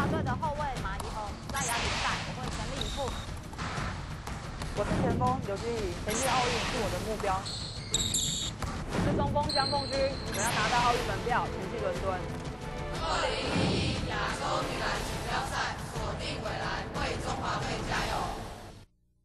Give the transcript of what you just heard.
队的后卫马怡红在亚锦赛我会全力以赴。 我是前锋刘志怡，前进奥运是我的目标。 我是中锋江凤君，我要拿到奥运门票，前进伦敦。